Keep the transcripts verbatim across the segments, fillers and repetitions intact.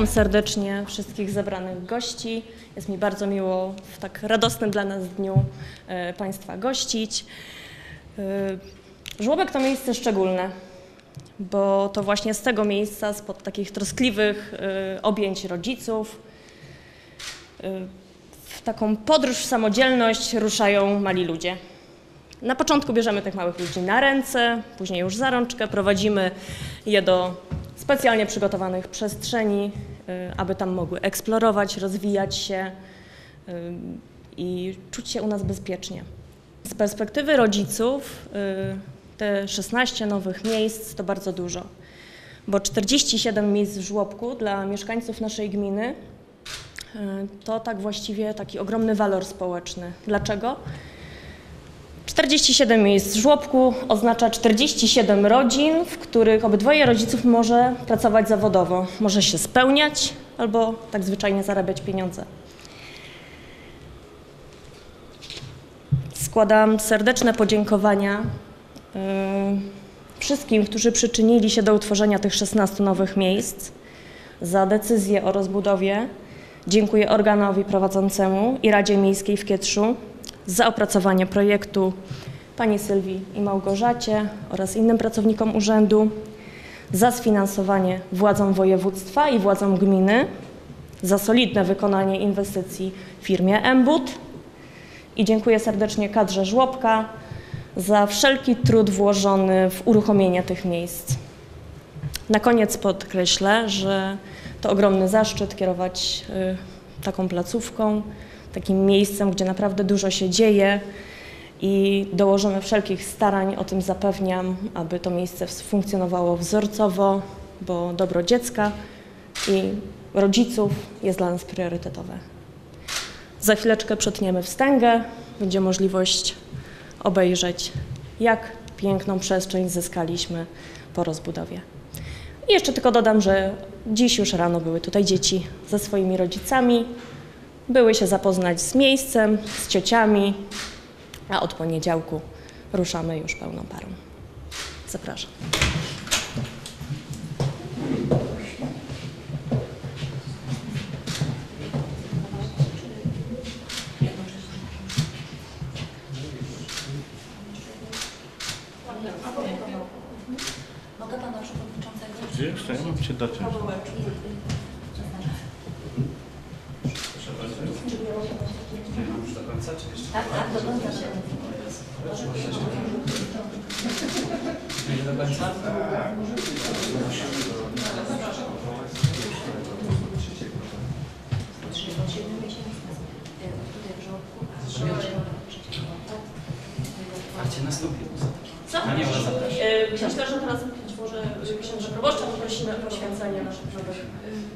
Witam serdecznie wszystkich zebranych gości. Jest mi bardzo miło w tak radosnym dla nas dniu e, Państwa gościć. E, Żłobek to miejsce szczególne, bo to właśnie z tego miejsca, spod takich troskliwych e, objęć rodziców, e, w taką podróż w samodzielność ruszają mali ludzie. Na początku bierzemy tych małych ludzi na ręce, później już za rączkę, prowadzimy je do specjalnie przygotowanych przestrzeni, aby tam mogły eksplorować, rozwijać się i czuć się u nas bezpiecznie. Z perspektywy rodziców te szesnaście nowych miejsc to bardzo dużo, bo czterdzieści siedem miejsc w żłobku dla mieszkańców naszej gminy to tak właściwie taki ogromny walor społeczny. Dlaczego? czterdzieści siedem miejsc w żłobku oznacza czterdzieści siedem rodzin, w których obydwoje rodziców może pracować zawodowo, może się spełniać albo tak zwyczajnie zarabiać pieniądze. Składam serdeczne podziękowania yy, wszystkim, którzy przyczynili się do utworzenia tych szesnastu nowych miejsc, za decyzję o rozbudowie. Dziękuję organowi prowadzącemu i Radzie Miejskiej w Kietrzu za opracowanie projektu, pani Sylwii i Małgorzacie oraz innym pracownikom urzędu, za sfinansowanie władzom województwa i władzom gminy, za solidne wykonanie inwestycji firmie Embud i dziękuję serdecznie kadrze żłobka za wszelki trud włożony w uruchomienie tych miejsc. Na koniec podkreślę, że to ogromny zaszczyt kierować y, taką placówką, takim miejscem, gdzie naprawdę dużo się dzieje i dołożymy wszelkich starań, o tym zapewniam, aby to miejsce funkcjonowało wzorcowo, bo dobro dziecka i rodziców jest dla nas priorytetowe. Za chwileczkę przetniemy wstęgę, będzie możliwość obejrzeć, jak piękną przestrzeń zyskaliśmy po rozbudowie. I jeszcze tylko dodam, że dziś już rano były tutaj dzieci ze swoimi rodzicami, były się zapoznać z miejscem, z ciociami, a od poniedziałku ruszamy już pełną parą. Zapraszam. Mogę pana przewodniczącego? Gdzie jeszcze? Ja mam cię dać. Już do końca, czy jeszcze? Tak, tak, do końca się. Nie do końca? A cię nastąpi. Co? A nie, ona zaprasza. Myślę, że teraz być może księdza proboszcza poprosimy o poświęcenie naszych nowych.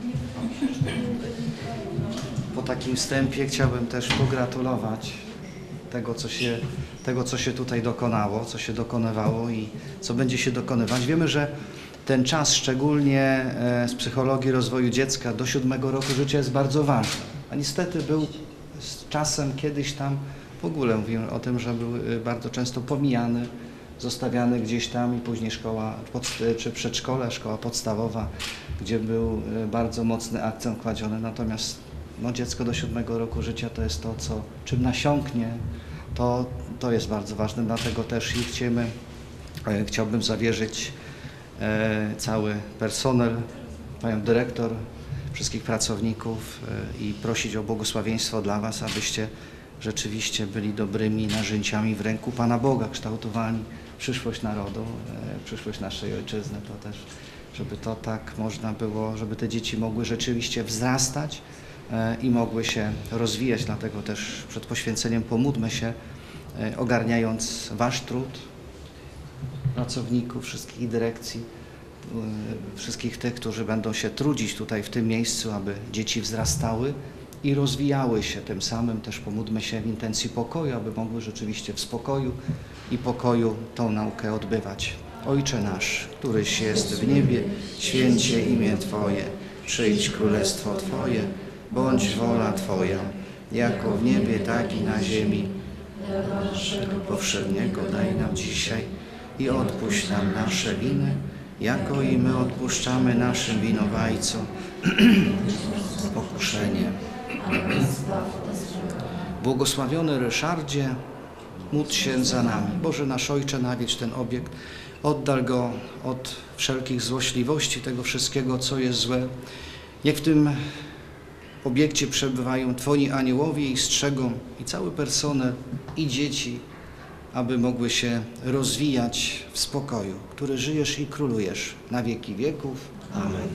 Po takim wstępie chciałbym też pogratulować tego co, się, tego, co się tutaj dokonało, co się dokonywało i co będzie się dokonywać. Wiemy, że ten czas, szczególnie z psychologii rozwoju dziecka do siódmego roku życia jest bardzo ważny. A niestety był z czasem kiedyś tam, w ogóle mówimy o tym, że był bardzo często pomijany, zostawiany gdzieś tam i później szkoła, czy przedszkole, szkoła podstawowa, gdzie był bardzo mocny akcent kładziony. Natomiast no, dziecko do siódmego roku życia to jest to, co, czym nasiąknie, to, to jest bardzo ważne. Dlatego też i chcemy, e, chciałbym zawierzyć e, cały personel, panią dyrektor, wszystkich pracowników e, i prosić o błogosławieństwo dla was, abyście rzeczywiście byli dobrymi narzędziami w ręku Pana Boga, kształtowani przyszłość narodu, e, przyszłość naszej ojczyzny. To też, żeby to tak można było, żeby te dzieci mogły rzeczywiście wzrastać e, i mogły się rozwijać. Dlatego też przed poświęceniem pomódlmy się, e, ogarniając wasz trud, pracowników, wszystkich dyrekcji, e, wszystkich tych, którzy będą się trudzić tutaj w tym miejscu, aby dzieci wzrastały i rozwijały się. Tym samym też pomódlmy się w intencji pokoju, aby mogły rzeczywiście w spokoju i pokoju tą naukę odbywać. Ojcze nasz, któryś jest w niebie, święcie imię Twoje, przyjdź królestwo Twoje, bądź wola Twoja, jako w niebie, tak i na ziemi. Naszego powszedniego daj nam dzisiaj i odpuść nam nasze winy, jako i my odpuszczamy naszym winowajcom. Pokuszenie. Błogosławiony Ryszardzie, módl się za nami. Boże nasz Ojcze, nawiedź ten obiekt, oddal go od wszelkich złośliwości, tego wszystkiego, co jest złe. Niech w tym obiekcie przebywają Twoi aniołowie i strzegą i cały personel i dzieci, aby mogły się rozwijać w spokoju, który żyjesz i królujesz na wieki wieków. Amen.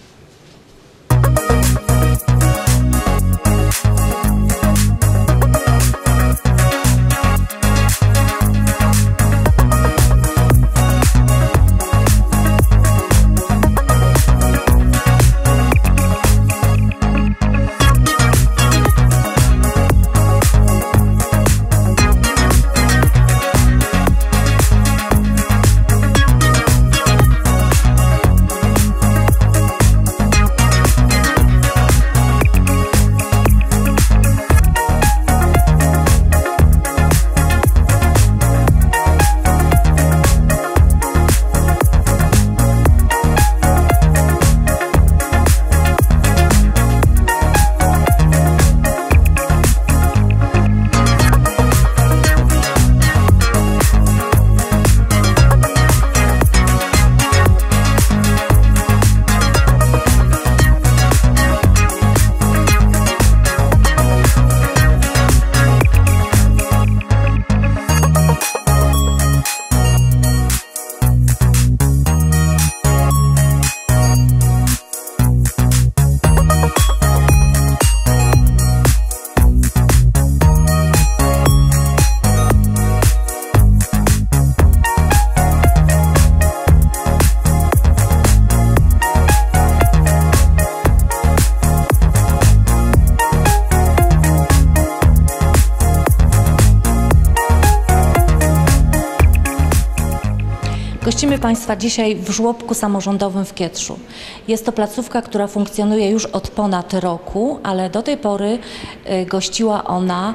Gościmy Państwa dzisiaj w żłobku samorządowym w Kietrzu. Jest to placówka, która funkcjonuje już od ponad roku, ale do tej pory gościła ona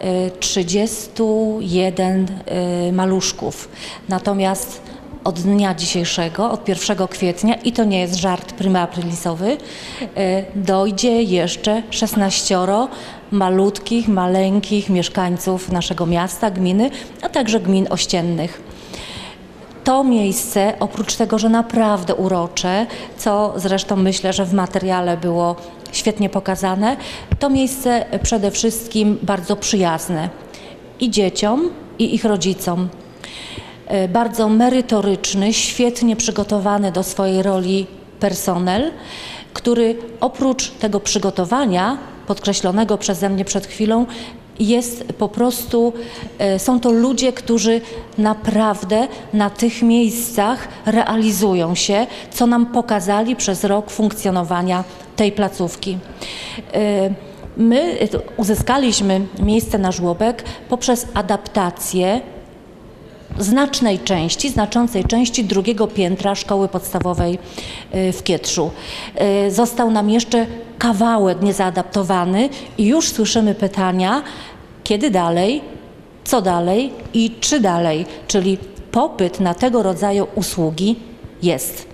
trzydziestu jeden maluszków. Natomiast od dnia dzisiejszego, od pierwszego kwietnia, i to nie jest żart prymaaprilisowy, dojdzie jeszcze szesnaścioro malutkich, maleńkich mieszkańców naszego miasta, gminy, a także gmin ościennych. To miejsce, oprócz tego, że naprawdę urocze, co zresztą myślę, że w materiale było świetnie pokazane, to miejsce przede wszystkim bardzo przyjazne i dzieciom, i ich rodzicom. Bardzo merytoryczny, świetnie przygotowany do swojej roli personel, który oprócz tego przygotowania, podkreślonego przeze mnie przed chwilą, jest po prostu, są to ludzie, którzy naprawdę na tych miejscach realizują się, co nam pokazali przez rok funkcjonowania tej placówki. My uzyskaliśmy miejsce na żłobek poprzez adaptację znacznej części, znaczącej części drugiego piętra szkoły podstawowej w Kietrzu. Został nam jeszcze kawałek niezaadaptowany i już słyszymy pytania, kiedy dalej, co dalej i czy dalej, czyli popyt na tego rodzaju usługi jest.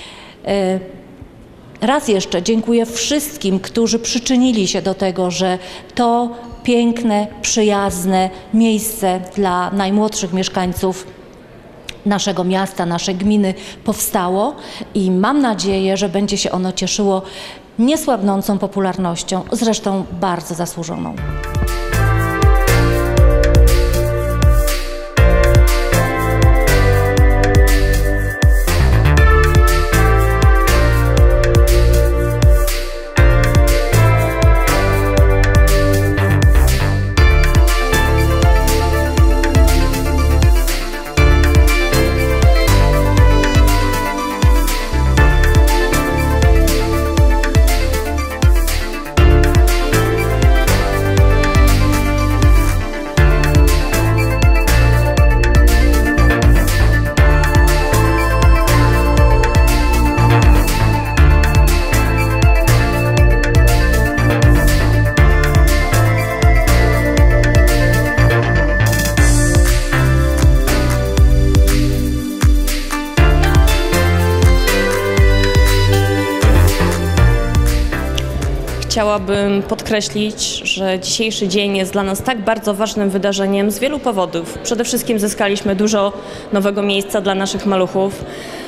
Raz jeszcze dziękuję wszystkim, którzy przyczynili się do tego, że to piękne, przyjazne miejsce dla najmłodszych mieszkańców naszego miasta, naszej gminy powstało i mam nadzieję, że będzie się ono cieszyło niesłabnącą popularnością, zresztą bardzo zasłużoną. chciałabym podkreślić, że dzisiejszy dzień jest dla nas tak bardzo ważnym wydarzeniem z wielu powodów. Przede wszystkim zyskaliśmy dużo nowego miejsca dla naszych maluchów.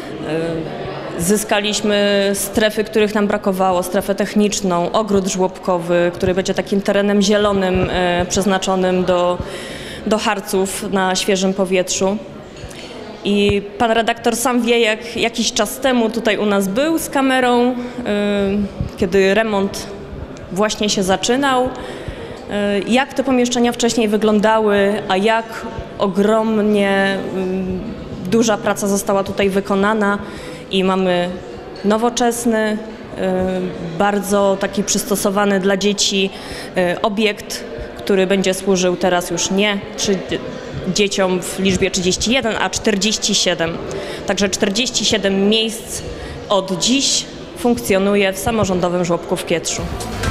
Zyskaliśmy strefy, których nam brakowało, strefę techniczną, ogród żłobkowy, który będzie takim terenem zielonym, przeznaczonym do, do harców na świeżym powietrzu. I pan redaktor sam wie, jak jakiś czas temu tutaj u nas był z kamerą, yy, kiedy remont właśnie się zaczynał, yy, jak te pomieszczenia wcześniej wyglądały, a jak ogromnie yy, duża praca została tutaj wykonana i mamy nowoczesny, yy, bardzo taki przystosowany dla dzieci yy, obiekt, który będzie służył teraz już nie trzy, dzieciom w liczbie trzydzieści jeden, a czterdzieści siedem. Także czterdzieści siedem miejsc od dziś funkcjonuje w samorządowym żłobku w Kietrzu.